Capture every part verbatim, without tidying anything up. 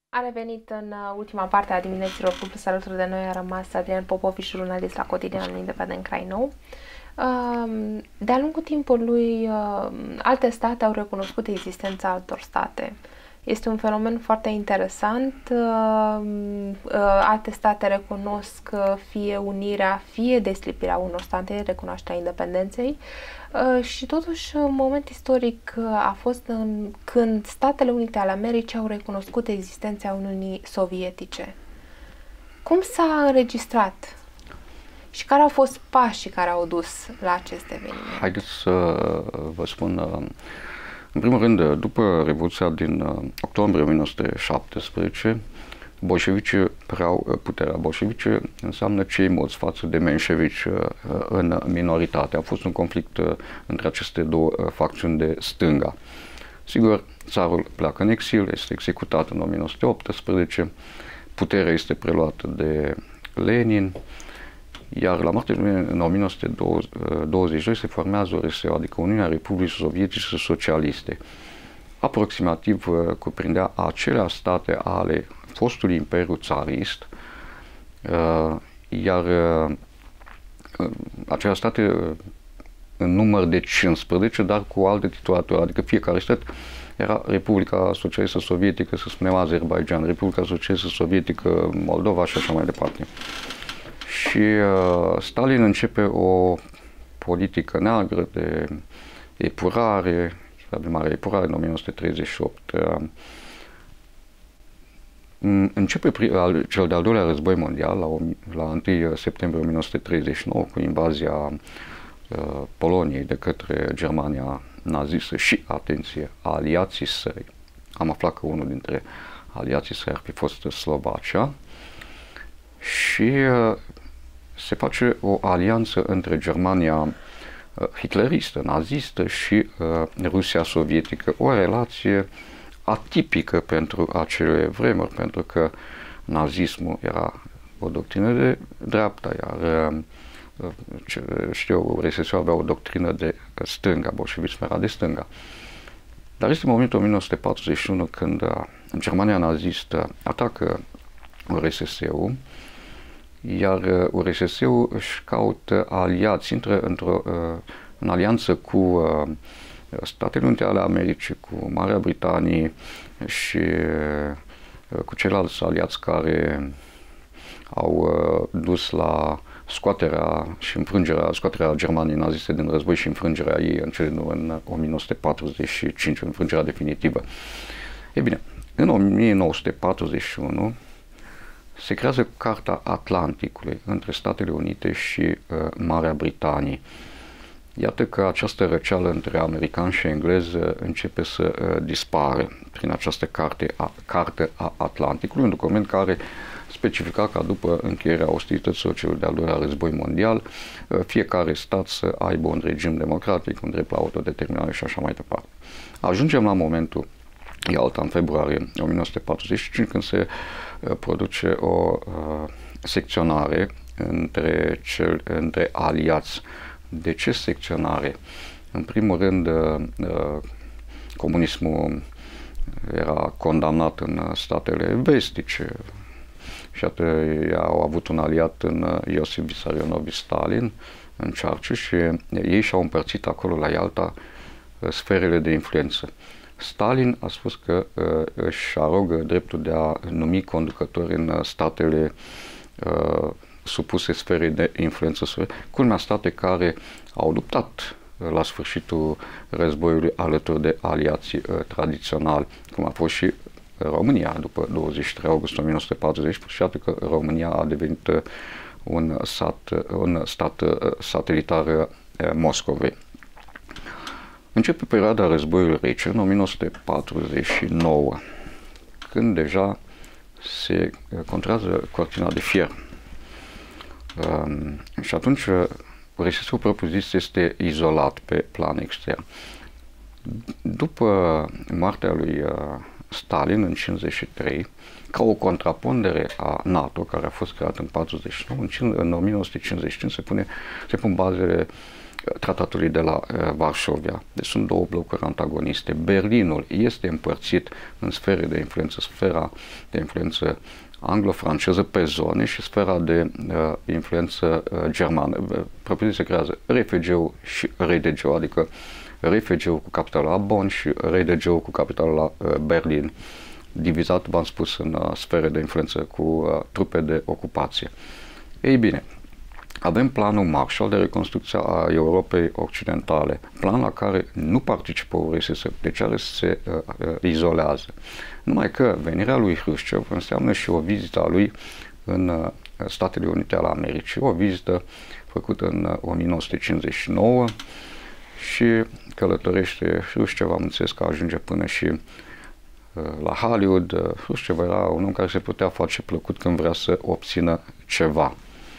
A revenit în uh, ultima parte a dimineților cu plus alături de noi a rămas Adrian Popovici, jurnalist la cotidianul Independent Crai-Nou. Uh, De-a lungul timpului, uh, alte state au recunoscut existența altor state. Este un fenomen foarte interesant. Uh, uh, Alte state recunosc uh, fie unirea, fie deslipirea unor state, recunoașterea independenței. Uh, și totuși, un moment istoric uh, a fost în, când Statele Unite ale Americii au recunoscut existența Uniunii Sovietice. Cum s-a înregistrat? Și care au fost pașii care au dus la acest eveniment? Haideți să vă spun, în primul rând, după Revoluția din octombrie o mie nouă sute șaptesprezece, bolșevicii preau puterea. Bolșevicii înseamnă cei mulți față de menșevici în minoritate. A fost un conflict între aceste două facțiuni de stânga. Sigur, țarul pleacă în exil, este executat în o mie nouă sute optsprezece, puterea este preluată de Lenin, iar la moartea lui în o mie nouă sute douăzeci și doi se formează o rețea, adică Uniunea Republicii Sovietice Socialiste. Aproximativ cuprindea aceleași state ale fostului Imperiu Țarist, iar acele state în număr de cincisprezece, dar cu alte titulatură, adică fiecare stat era Republica Socialistă Sovietică, să spunem Azerbaidjan, Republica Socialistă Sovietică Moldova și așa mai departe. Și uh, Stalin începe o politică neagră de epurare, de mare epurare în o mie nouă sute treizeci și opt. Uh, începe al, cel de-al doilea război mondial la, la întâi septembrie o mie nouă sute treizeci și nouă cu invazia uh, Poloniei de către Germania nazistă și, atenție, aliații săi. Am aflat că unul dintre aliații săi ar fi fost Slovacia și uh, se face o alianță între Germania hitleristă, nazistă și uh, Rusia sovietică, o relație atipică pentru acele vremuri, pentru că nazismul era o doctrină de dreapta, iar uh, știu, R S S-ul avea o doctrină de stânga, bolșevismul era de stânga. Dar este momentul o mie nouă sute patruzeci și unu când uh, Germania nazistă atacă R S S-ul, iar R S S-ul își caută aliați, intră într-o uh, în alianță cu uh, Statele Unite ale Americii, cu Marea Britanie și uh, cu ceilalți aliați care au uh, dus la scoaterea și înfrângerea, scoaterea Germaniei naziste din război și înfrângerea ei în, cele, în o mie nouă sute patruzeci și cinci, înfrângerea definitivă. Ei bine, în o mie nouă sute patruzeci și unu se creează Carta Atlanticului între Statele Unite și uh, Marea Britanie. Iată că această răceală între americani și englezi începe să uh, dispară prin această carte a, Carte a Atlanticului, un document care specifica ca după încheierea ostilităților celui de-al doilea război mondial, uh, fiecare stat să aibă un regim democratic, un drept la autodeterminare și așa mai departe. Ajungem la momentul Ialta, în februarie o mie nouă sute patruzeci și cinci, când se uh, produce o uh, secționare între, cel, între aliați. De ce secționare? În primul rând, uh, comunismul era condamnat în statele vestice și atât au avut un aliat în Iosif Vissarionovich Stalin, în Cearci, și ei și-au împărțit acolo la Ialta sferele de influență. Stalin a spus că uh, își arogă dreptul de a numi conducători în statele uh, supuse sferei de influență, culmea state care au luptat uh, la sfârșitul războiului alături de aliații uh, tradiționali, cum a fost și România după douăzeci și trei august o mie nouă sute patruzeci, și iată că România a devenit uh, un, sat, uh, un stat uh, satelitar uh, Moscovei. Începe perioada războiului rece în o mie nouă sute patruzeci și nouă, când deja se controlează cortina de fier. Um, și atunci R S S-ul propriu-zis este izolat pe plan extern. După moartea lui uh, Stalin în cincizeci și trei, ca o contrapondere a NATO, care a fost creat în patruzeci și nouă, în, în o mie nouă sute cincizeci și cinci se, pune, se pun bazele tratatului de la Varșovia. Deci sunt două blocuri antagoniste. Berlinul este împărțit în sfere de influență, sfera de influență anglo-franceză pe zone și sfera de uh, influență uh, germană. Propriu se creează R F G-ul și R D G-ul, adică R F G-ul cu capitalul la Bonn și R D G-ul cu capitalul la uh, Berlin, divizat, v-am spus, în uh, sfere de influență cu uh, trupe de ocupație. Ei bine, avem planul Marshall de reconstrucție a Europei Occidentale, plan la care nu participă U R S S, deci are să se uh, uh, izolează. Numai că venirea lui Hrușciov înseamnă și o vizită a lui în uh, Statele Unite ale Americii, o vizită făcută în uh, o mie nouă sute cincizeci și nouă și călătorește Hrușciov, am înțeles că ajunge până și uh, la Hollywood. Uh, Hrușciov era un om care se putea face plăcut când vrea să obțină ceva.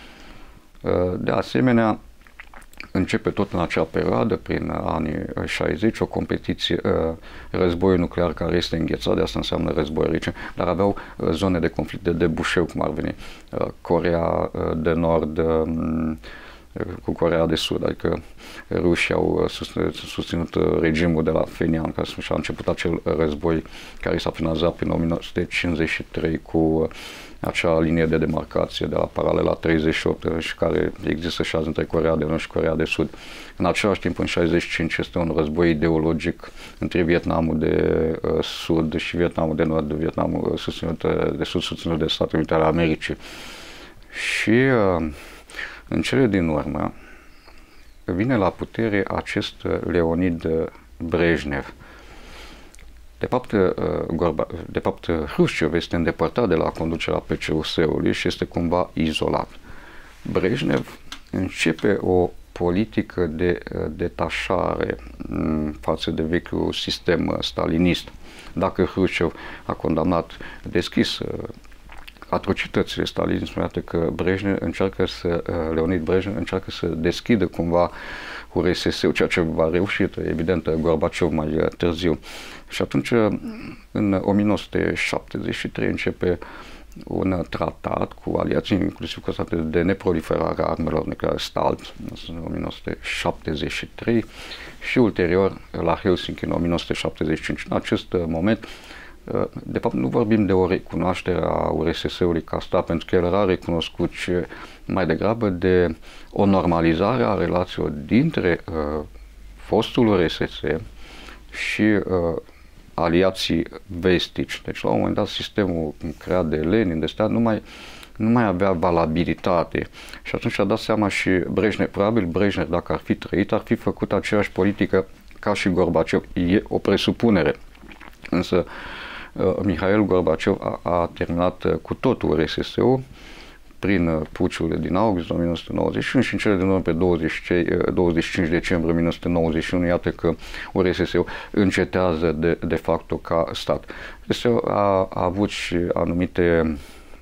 De asemenea, începe tot în acea perioadă, prin anii șaizeci, o competiție, războiul nuclear care este înghețat, de asta înseamnă război rece, dar aveau zone de conflict de debușeu, cum ar veni Coreea de Nord cu Coreea de Sud, adică rușii au susținut regimul de la Fenian, ca și a început acel război care s-a finalizat prin o mie nouă sute cincizeci și trei cu acea linie de demarcație de la paralela treizeci și opt și care există și azi între Coreea de Nord și Coreea de Sud. În același timp, în șaizeci și cinci este un război ideologic între Vietnamul de uh, Sud și Vietnamul de Nord, Vietnamul susținut de Sud, susținut de Statele Unite ale Americii. Și uh, în cele din urmă vine la putere acest Leonid Brejnev. De fapt, Gorba, de fapt, Hrușciov este îndepărtat de la conducerea P C U S-ului și este cumva izolat. Brejnev începe o politică de detașare față de vechiul sistem stalinist. Dacă Hrușciov a condamnat deschis atrocitățile stalinismului, iată că Brejnev încearcă să, Leonid Brejnev încearcă să deschidă cumva U R S S-ul, ceea ce va reuși, evident, Gorbaciov mai târziu. Și atunci, în o mie nouă sute șaptezeci și trei, începe un tratat cu aliații, inclusiv cu state de neproliferare a armelor nucleare, START, în o mie nouă sute șaptezeci și trei, și ulterior la Helsinki, în o mie nouă sute șaptezeci și cinci. În acest moment, de fapt, nu vorbim de o recunoaștere a U R S S-ului ca stat, pentru că el era recunoscut, ci mai degrabă de o normalizare a relațiilor dintre uh, fostul U R S S și uh, aliații vestici. Deci, la un moment dat, sistemul creat de Lenin, de stat, nu mai, nu mai avea valabilitate. Și atunci a dat seama și Brejnev. Probabil Brejnev, dacă ar fi trăit, ar fi făcut aceeași politică ca și Gorbaciov. E o presupunere. Însă, Mihail Gorbaciov a, a terminat cu totul U R S S-ul prin puciul din august o mie nouă sute nouăzeci și unu și în cele din urmă pe douăzeci și cinci decembrie o mie nouă sute nouăzeci și unu, iată că U R S S-ul încetează de, de facto ca stat. Este a, a avut și anumite,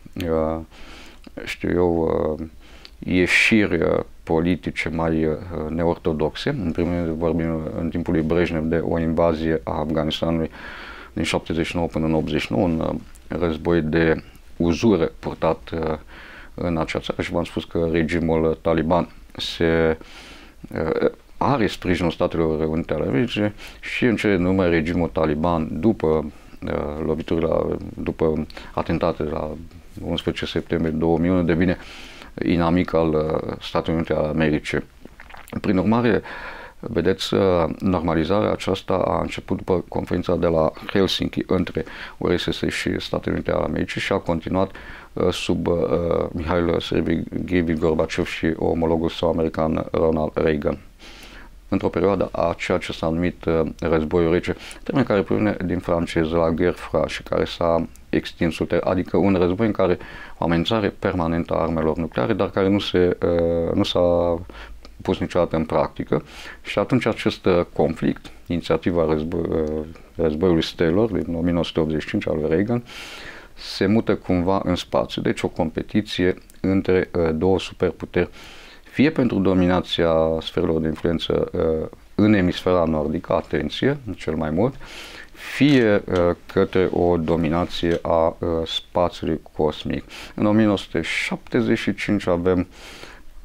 știu eu, ieșiri politice mai neortodoxe. În primul rând vorbim în timpul lui Brejnev de o invazie a Afganistanului din șaptezeci și nouă până în optzeci și nouă, un război de uzură purtat în acea țară și v-am spus că regimul taliban se are sprijinul Statelor Unite ale Americii și în cele din urmă regimul taliban, după loviturile, după atentatele la unsprezece septembrie două mii unu, devine inamic al Statelor Unite ale Americii. Prin urmare, vedeți, normalizarea aceasta a început după conferința de la Helsinki între U R S S și Statele Unite ale Americii și a continuat sub uh, Mihail Sergei Gorbaciov și omologul său american Ronald Reagan. Într-o perioadă a ceea ce s-a numit uh, războiul rece, termen care provine din franceză la guerre froide și care s-a extins, adică un război în care o amenințare permanentă a armelor nucleare, dar care nu, se, uh, nu s-a pus niciodată în practică. Și atunci acest conflict, inițiativa război, războiului stelor din o mie nouă sute optzeci și cinci al lui Reagan, se mută cumva în spațiu, deci o competiție între uh, două superputeri, fie pentru dominația sferelor de influență uh, în emisfera nordică, atenție, cel mai mult, fie uh, către o dominație a uh, spațiului cosmic. În o mie nouă sute șaptezeci și cinci avem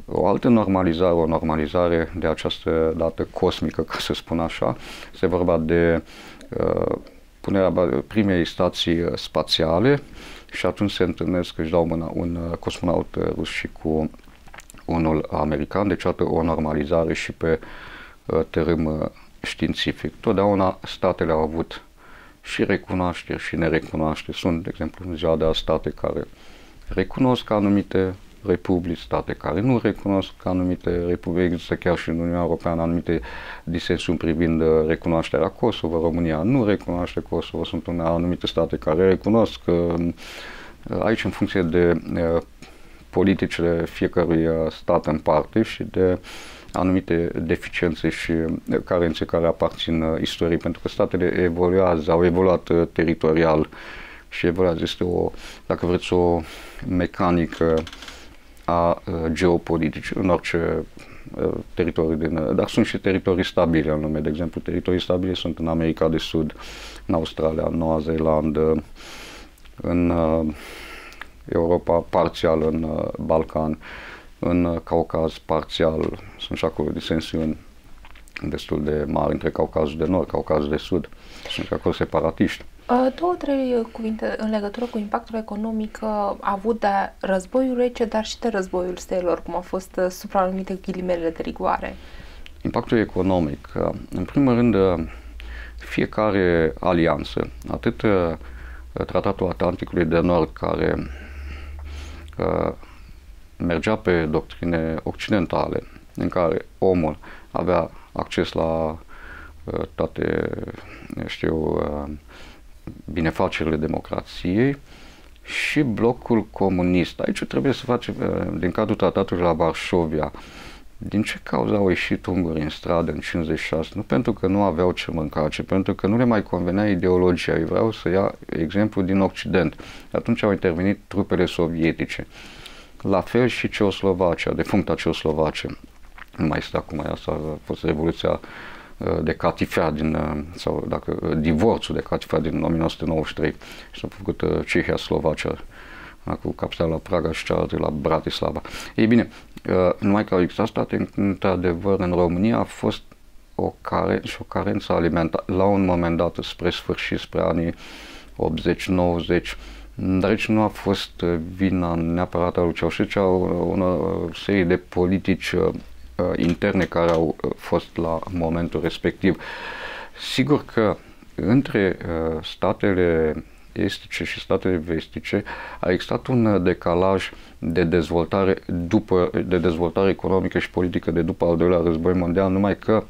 O altă normalizare, o normalizare de această dată cosmică, ca să spun așa, este vorba de uh, punerea primei stații spațiale și atunci se întâlnesc, își dau mâna, un cosmonaut rus și cu unul american, deci o normalizare și pe uh, tărâm științific. Totdeauna statele au avut și recunoașteri și nerecunoașteri. Sunt, de exemplu, în ziua de azi state care recunosc anumite republici, state care nu recunosc anumite republici. Există chiar și în Uniunea Europeană anumite disensiuni privind recunoașterea Kosovo. România nu recunoaște Kosovo, sunt anumite state care recunosc. Aici, în funcție de politicile fiecărui stat în parte și de anumite deficiențe și carențe care aparțin istoriei, pentru că statele evoluează, au evoluat teritorial și evoluează. Este o, dacă vreți, o mecanică a geopoliticii în orice teritoriu din, dar sunt și teritorii stabile în lume. De exemplu, teritorii stabile sunt în America de Sud, în Australia, în Noua Zeelandă, în Europa parțial, în Balcan, în Caucaz parțial. Sunt și acolo disensiuni destul de mari între Caucazul de Nord, Caucazul de Sud. Sunt și acolo separatiști. Două, trei cuvinte în legătură cu impactul economic avut de războiul rece, dar și de războiul stelelor, cum a fost supranumite ghilimele de rigoare. Impactul economic. În primul rând, fiecare alianță, atât Tratatul Atlanticului de Nord, care mergea pe doctrine occidentale, în care omul avea acces la toate, știu, binefacerile democrației, și blocul comunist. Aici trebuie să facem, din cadrul tratatului la Varșovia, din ce cauză au ieșit ungurii în stradă în cincizeci și șase? Nu pentru că nu aveau ce mânca, ci pentru că nu le mai convenea ideologia. Eu vreau să ia exemplu din Occident. Atunci au intervenit trupele sovietice. La fel și Ceoslovacia, defuncta Ceoslovacia. Nu mai este acum, asta a fost Revoluția de catifea din, sau dacă, divorțul de catifea din o mie nouă sute nouăzeci și trei și s-a făcut Cehia, Slovacia, cu capitala la Praga și cealaltă la Bratislava. Ei bine, numai că au existat state, într-adevăr, în România a fost o, care, și o carență alimentară la un moment dat, spre sfârșit, spre anii optzeci nouăzeci, dar aici nu a fost vina neapărat a lui Ceaușescu, o, o serie de politici interne care au fost la momentul respectiv. Sigur că între statele estice și statele vestice a existat un decalaj de dezvoltare după, de dezvoltare economică și politică de după al doilea război mondial, numai că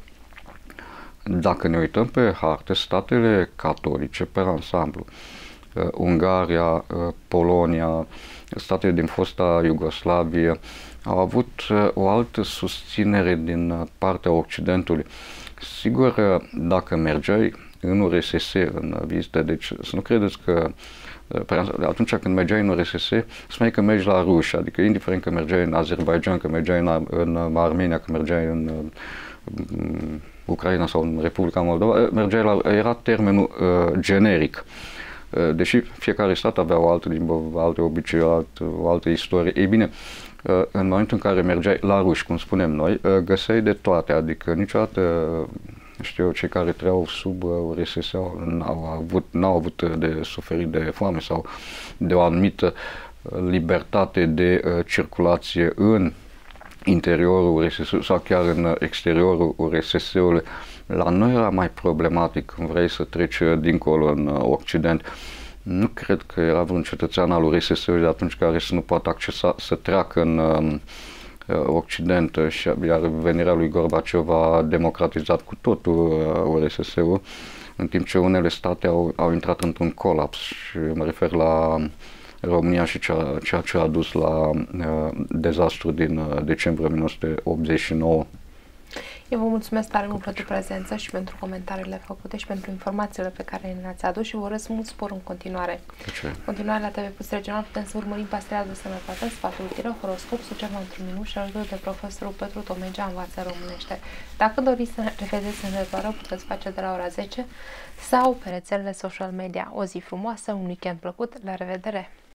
dacă ne uităm pe hartă, statele catolice pe ansamblu, Ungaria, Polonia, statele din fosta Iugoslavie, au avut o altă susținere din partea Occidentului. Sigur, dacă mergeai în U R S S, în vizită, deci să nu credeți că atunci când mergeai în U R S S, spuneai că mergi la ruși, adică indiferent că mergeai în Azerbaijan, că mergeai în, în Armenia, că mergeai în Ucraina sau în Republica Moldova, mergeai la, era termenul uh, generic. Deși fiecare stat avea o altă limbă, alte obiceiuri, alt, o altă istorie. Ei bine, în momentul în care mergeai la ruși, cum spunem noi, găseai de toate, adică niciodată, știu eu, cei care trăiau sub U R S S n-au avut, n-au avut de suferit de foame sau de o anumită libertate de circulație în interiorul U R S S sau chiar în exteriorul U R S S-ului. La noi era mai problematic când vrei să treci dincolo în Occident. Nu cred că era vreun cetățean al U R S S-ului de atunci care să nu poată accesa, să treacă în uh, Occident, și iar venirea lui Gorbaciov a democratizat cu totul uh, U R S S-ul, în timp ce unele state au, au intrat într-un colaps, și mă refer la România și ceea, ceea ce a dus la uh, dezastru din uh, decembrie o mie nouă sute optzeci și nouă. Eu vă mulțumesc tare mult pentru prezență și pentru comentariile făcute și pentru informațiile pe care le-ați adus și vă urez mult spor în continuare. În continuare la T V Plus Regional putem să urmărim Pastila de Sănătate, sfatul utilă, horoscop, suceva într-un minut și alături de profesorul Petru Tomegea învață românește. Dacă doriți să ne revedeți în rezoară, puteți face de la ora zece sau pe rețelele social media. O zi frumoasă, un weekend plăcut, la revedere!